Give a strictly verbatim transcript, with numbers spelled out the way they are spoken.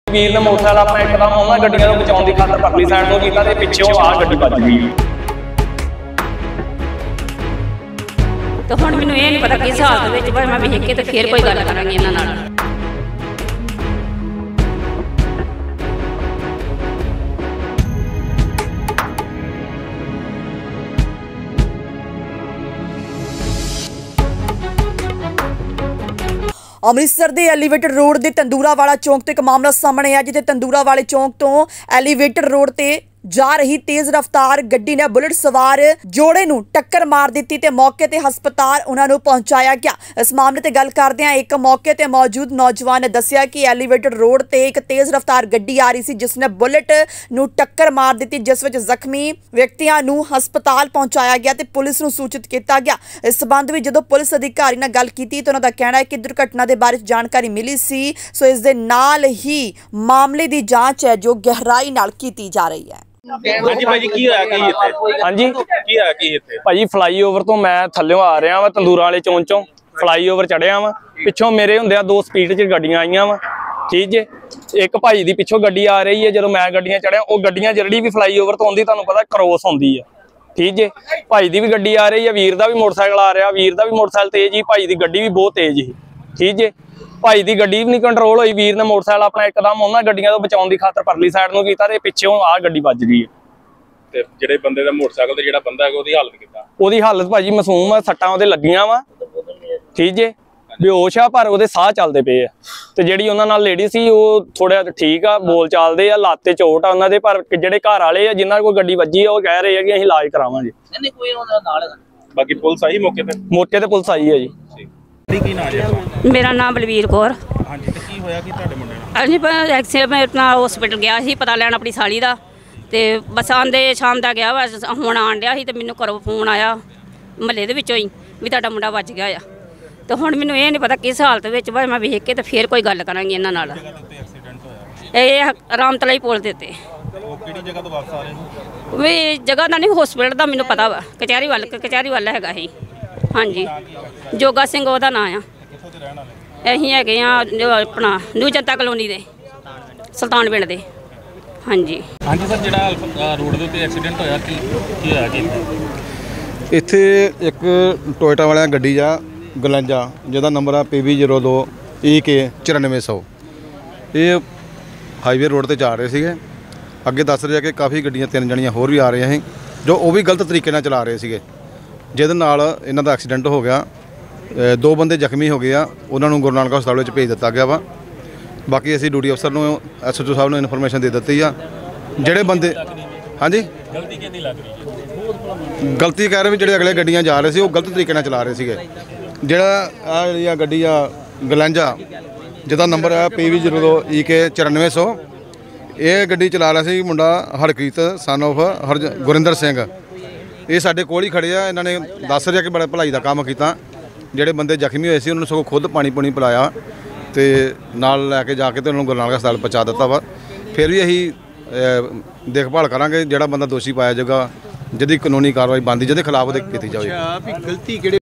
वीर ने मोटरसाइकिल अपना एकदम उन्होंने गड्डियों को बचाने की खातर परली साइड तो किया ते पिछों आ गड्डी बच गई। तो हुण मैनूं ये नहीं पता किस हालत विच पर मैं वेख के ते फिर कोई गल करांगी इन्हां नाल। अमृतसर के एलीवेटर रोड के तंदूरा वाला चौंक तो एक मामला सामने आया जिथे तंदूरा वाले चौंक तो एलीवेटर रोड ते जा रही तेज रफ्तार गड्डी ने बुलेट सवार जोड़े नूं टक्कर मार दी ते मौके ते हस्पताल उन्हां नूं पहुंचाया गया। इस मामले ते गल करदे एक मौके ते मौजूद नौजवान ने दस्सिया कि एलीवेटर रोड ते एक तेज रफ्तार गड्डी आ रही सी जिसने बुलेट नूं टक्कर मार दी जिस विच जख्मी व्यक्तियों नूं हस्पताल पहुंचाया गया ते पुलिस नूं सूचित किया गया। इस संबंध में जदों पुलिस अधिकारी नाल गल कीती तो उन्हां दा कहना है कि दुर्घटना के बारे जानकारी मिली सी, सो इस दे नाल ही मामले की जांच है जो गहराई नाल कीती जा रही है। ਹਾਂਜੀ ਭਾਜੀ ਕੀ ਹੋਇਆ ਕੀ ਇੱਥੇ ਹਾਂਜੀ ਕੀ ਹੋਇਆ ਕੀ ਇੱਥੇ ਭਾਜੀ ਫਲਾਈਓਵਰ ਤੋਂ ਮੈਂ ਥੱਲੇੋਂ ਆ ਰਿਹਾ ਵਾਂ ਤੰਦੂਰਾਂ ਵਾਲੇ ਚੌਂਕ ਚੋਂ ਫਲਾਈਓਵਰ ਚੜਿਆ ਵਾਂ ਪਿੱਛੋਂ ਮੇਰੇ ਹੁੰਦਿਆਂ ਦੋ ਸਪੀਡ 'ਚ ਗੱਡੀਆਂ ਆਈਆਂ ਵਾਂ ਠੀਕ ਜੇ ਇੱਕ ਭਾਈ ਦੀ ਪਿੱਛੋਂ ਗੱਡੀ ਆ ਰਹੀ ਹੈ ਜਦੋਂ ਮੈਂ ਗੱਡੀਆਂ ਚੜਿਆ ਉਹ ਗੱਡੀਆਂ ਜਿਹੜੀ ਵੀ ਫਲਾਈਓਵਰ ਤੋਂ ਆਉਂਦੀ ਤੁਹਾਨੂੰ ਪਤਾ ਕ੍ਰੋਸ ਹੁੰਦੀ ਆ ਠੀਕ ਜੇ ਭਾਈ ਦੀ ਵੀ ਗੱਡੀ ਆ ਰਹੀ ਹੈ ਵੀਰ ਦਾ ਵੀ ਮੋਟਰਸਾਈਕਲ ਆ ਰਿਹਾ ਵੀਰ ਦਾ ਵੀ ਮੋਟਰਸਾਈਕਲ ਤੇਜ਼ ਹੀ ਭਾਈ ਦੀ ਗੱਡੀ ਵੀ ਬਹੁਤ ਤੇਜ਼ ਸੀ ਠੀਕ ਜੇ ਭਾਈ ਦੀ ਗੱਡੀ ਵੀ ਨਹੀਂ ਕੰਟਰੋਲ ਹੋਈ ਵੀਰ ਨੇ ਮੋਟਰਸਾਈਕਲ ਆਪਣਾ ਇੱਕਦਮ ਉਹਨਾਂ ਗੱਡੀਆਂ ਤੋਂ ਬਚਾਉਣ ਦੀ ਖਾਤਰ ਪਰਲੀ ਸਾਈਡ ਨੂੰ ਕੀਤਾ ਤੇ ਪਿੱਛੋਂ ਆ ਗੱਡੀ ਵੱਜ ਗਈ ਹੈ ਤੇ ਜਿਹੜੇ ਬੰਦੇ ਦਾ ਮੋਟਰਸਾਈਕਲ ਤੇ ਜਿਹੜਾ ਬੰਦਾ ਹੈਗਾ ਉਹਦੀ ਹਾਲਤ ਕਿੱਦਾਂ ਉਹਦੀ ਹਾਲਤ ਭਾਜੀ ਮਾਸੂਮ ਆ ਸੱਟਾਂ ਉਹਦੇ ਲੱਗੀਆਂ ਵਾ ਠੀਕ ਜੇ ਬੇਹੋਸ਼ ਆ ਪਰ ਉਹਦੇ ਸਾਹ ਚੱਲਦੇ ਪਏ ਆ ਤੇ ਜਿਹੜੀ ਉਹਨਾਂ ਨਾਲ ਲੇਡੀ ਸੀ ਉਹ ਥੋੜਾ ਠੀਕ ਆ ਬੋਲ ਚਾਲਦੇ ਆ ਲੱਤ ਤੇ ਚੋਟ ਆ ਉਹਨਾਂ ਦੇ ਪਰ ਜਿਹੜੇ ਘਰ ਵਾਲੇ ਆ ਜਿਨ੍ਹਾਂ ਕੋਲ ਗੱਡੀ ਵੱਜੀ ਆ ਉਹ ਕਹਿ ਰਹੇ ਆ ਕਿ ਅਸੀਂ ਇਲਾਜ ਕਰਾਵਾਂਗੇ ਨਹੀਂ ਕੋਈ ਉਹਨਾਂ ਨਾਲ ਬਾਕੀ ਪੁਲਿਸ ਆਈ ਮੌਕੇ ਤੇ ਮੌਕੇ ਤੇ ਪੁਲਿਸ ਆਈ ਹੈ ਜੀ ਕੀ ਨਾਮ ਹੈ मेरा नाम बलवीर कौर। हाँ जी, तो की होया कि तुहाडे मुंडे नाल असीं एक्सीडेंट मैं अपना हॉस्पिटल गया सी पता लैन अपनी साली दा ते बस आंदे शाम दा गया वा हुण आण डिया सी ते मैनूं घरों फोन आया महल्ले दे विचों ही भी तुहाडा मुंडा बच गया आ ते हुण मैनूं ये नहीं पता किस हालत विच पर मैं वेख के ते फिर कोई गल करांगी इन्हां नाल। ਇਹ ਰਾਮਤਲਾਈ ਪੁਲ ਦੇ ਉੱਤੇ ਕਿਹੜੀ ਜਗ੍ਹਾ ਤੋਂ ਵਾਪਸ ਆ ਰਹੇ ਵੀ ਜਗ੍ਹਾ ਦਾ ਨਹੀਂ ਹਸਪੀਟਲ ਦਾ ਮੈਨੂੰ ਪਤਾ ਵਾ ਕਚਹਿਰੀ ਵੱਲ ਕਚਹਿਰੀ ਵੱਲ ਹੈਗਾ ਸੀ ਹਾਂਜੀ ਜੋਗਾ ਸਿੰਘ ਉਹਦਾ ਨਾਂ ਆ ਅਸੀਂ ਹੈਗੇ ਆ ਆਪਣਾ ਨਿਊ ਜਨਤਾ ਕਲੋਨੀ ਦੇ ਸੁਲਤਾਨ ਪਿੰਡ ਦੇ ਹਾਂਜੀ ਹਾਂਜੀ ਸਰ ਜਿਹੜਾ ਰੋਡ ਦੇ ਉੱਤੇ ਐਕਸੀਡੈਂਟ ਹੋਇਆ ਕੀ ਕੀ ਹੋਇਆ ਕੀ ਇੱਥੇ ਇੱਕ ਟੋਇਟਾ ਵਾਲਿਆਂ ਗੱਡੀ ਆ ਗਲੰਜਾ ਜਿਹਦਾ ਨੰਬਰ ਆ ਪੀ ਵੀ ਜ਼ੀਰੋ ਦੋ ਈ ਕੇ ਚੁਰਾਨਵੇਂ ਸੌ ਇਹ ਹਾਈਵੇ ਰੋਡ ਤੇ ਜਾ ਰਹੇ ਸੀਗੇ ਅੱਗੇ ਦੱਸ ਰਿਹਾ ਕਿ ਕਾਫੀ ਗੱਡੀਆਂ ਤਿੰਨ ਜਣੀਆਂ ਹੋਰ ਵੀ ਆ ਰਹੀਆਂ ਸੀ ਜੋ ਉਹ ਵੀ ਗਲਤ ਤਰੀਕੇ ਨਾਲ ਚਲਾ ਰਹੇ ਸੀਗੇ ਜਿਹਦੇ ਨਾਲ ਇਹਨਾਂ ਦਾ ਐਕਸੀਡੈਂਟ ਹੋ ਗਿਆ ਦੋ ਬੰਦੇ ਜ਼ਖਮੀ ਹੋ ਗਏ ਆ ਉਹਨਾਂ ਨੂੰ ਗੁਰੂ ਨਾਨਕ ਹਸਪਤਾਲ ਵਿੱਚ ਭੇਜ ਦਿੱਤਾ ਗਿਆ ਵਾ ਬਾਕੀ ਅਸੀਂ ਡਿਊਟੀ ਅਫਸਰ ਨੂੰ ਐਸ ਐਚ ਓ ਸਾਹਿਬ ਨੂੰ ਇਨਫੋਰਮੇਸ਼ਨ ਦੇ ਦਿੱਤੀ ਆ ਜਿਹੜੇ ਬੰਦੇ ਹਾਂਜੀ ਗਲਤੀ ਕਿਹਦੀ ਲੱਗ ਰਹੀ ਹੈ ਗਲਤੀ ਕਹਿ ਰਹੇ ਵੀ ਜਿਹੜੇ ਅਗਲੇ ਗੱਡੀਆਂ ਜਾ ਰਹੇ ਸੀ ਉਹ ਗਲਤ ਤਰੀਕੇ ਨਾਲ ਚਲਾ ਰਹੇ ਸੀਗੇ ਜਿਹੜਾ ਆ ਜਿਹੜੀ ਆ ਗੱਡੀ ਆ ਗਲੰਜਾ ਜਿਹਦਾ ਨੰਬਰ ਹੈ ਪੀ ਵੀ ਜ਼ੀਰੋ ਦੋ ਈ ਕੇ ਚੁਰਾਨਵੇਂ ਸੌ ਇਹ ਗੱਡੀ ਚਲਾ ਰਿਹਾ ਸੀ ਮੁੰਡਾ Harkeet son of Hargurinder Singh ਇਹ ਸਾਡੇ ਕੋਲ ਹੀ ਖੜੇ ਆ ਇਹਨਾਂ ਨੇ ਦੱਸ ਰਿਹਾ ਕਿ ਬੜਾ ਭਲਾਈ ਦਾ ਕੰਮ ਕੀਤਾ ਜਿਹੜੇ ਬੰਦੇ ਜ਼ਖਮੀ ਹੋਏ ਸੀ ਉਹਨਾਂ ਨੂੰ ਸਗੋਂ ਖੁਦ ਪਾਣੀ ਪੂਣੀ ਪਿਲਾਇਆ ਤੇ ਨਾਲ ਲੈ ਕੇ ਜਾ ਕੇ ਤੇ ਉਹਨਾਂ ਨੂੰ ਗੁਰੂ ਨਾਨਕ ਹਸਪਤਾਲ ਪਹੁੰਚਾ ਦਿੱਤਾ ਵਾ ਫਿਰ ਵੀ ਅਸੀਂ ਦੇਖਭਾਲ ਕਰਾਂਗੇ ਜਿਹੜਾ ਬੰਦਾ ਦੋਸ਼ੀ ਪਾਇਆ ਜਾਊਗਾ ਜਿਹਦੀ ਕਾਨੂੰਨੀ ਕਾਰਵਾਈ ਬਣਦੀ ਜਿਹਦੇ ਖਿਲਾਫ ਉਹਦੇ ਕੀਤੀ ਜਾਵੇ।